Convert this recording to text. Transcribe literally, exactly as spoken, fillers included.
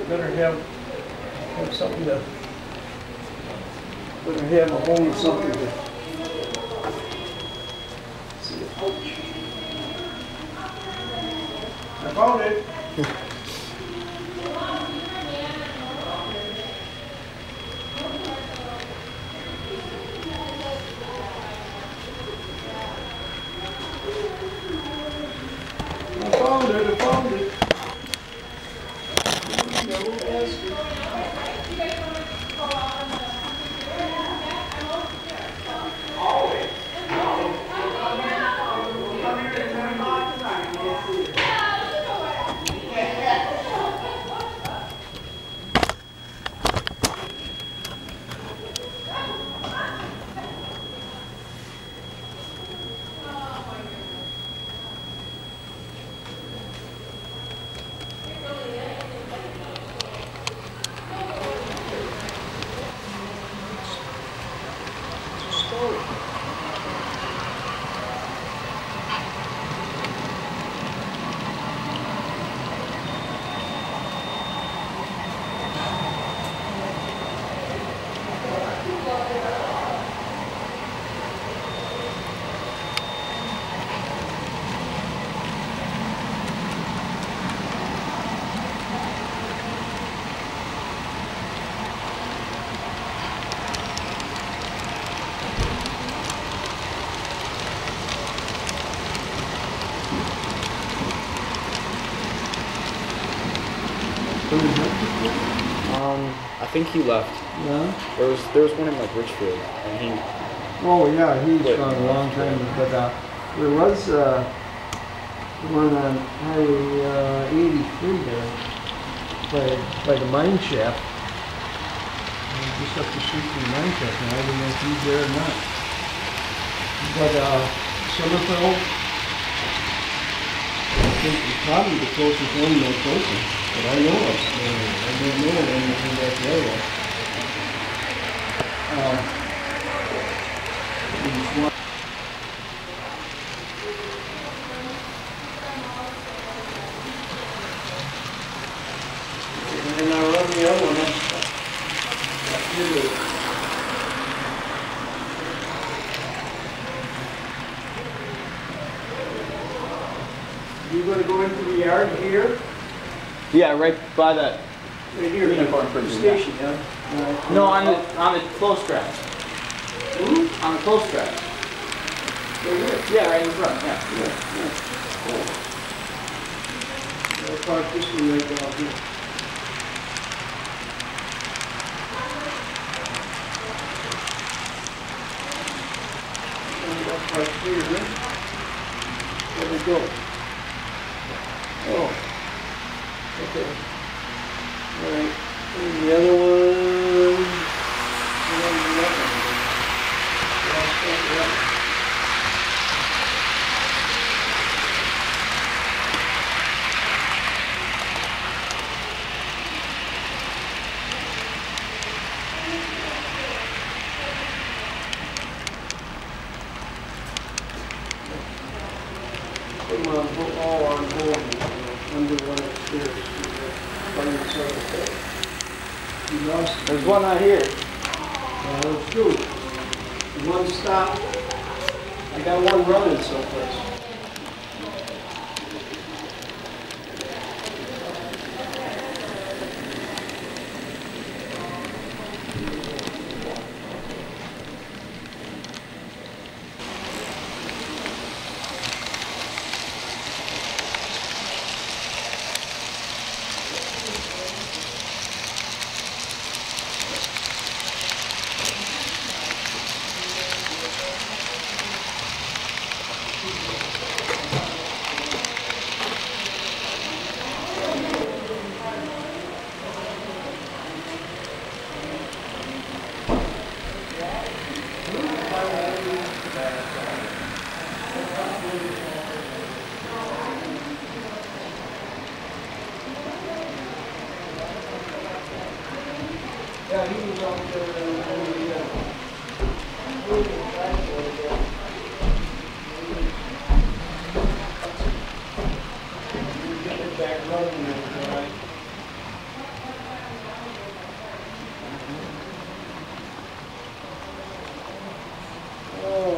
better have, have something to, better have a home or something to, let's see, a pouch. I found it. I found it, I found it. Um, I think he left. Yeah. There was there was one in like Richfield, and he. Oh yeah, he's But- gone a long time. But uh, there was uh, one on Highway uh, eighty-three there by by the mine shaft. Uh, Just up the street from the mine shaft. And I don't know if he's there or not. But uh, Summerfield, I think is probably the closest one location that I know of. Uh, I don't know of anything that area. Uh, there's one- And then I run the other one up. Up here. You gonna go into the yard here? Yeah, right by that. Right here, Unicorn the prison, station, yeah? Right. No, on the on the close track. Hmm? On the close track. Right here. Yeah, right in front. Yeah. Yeah, yeah. Cool. I'll park this one right down here. And I'll park here. There we go. Oh. Okay. All right. And the other one. The one in that one. Yeah, I'll start with that one. Put them on, ho- all on hold, uh, under one upstairs. By yourself. You lost. There's one out here. Uh, there's two. One stop. I got one running someplace. Yeah, he was out there when we, uh, moving the driveway there. We get it back running there, all right? Oh.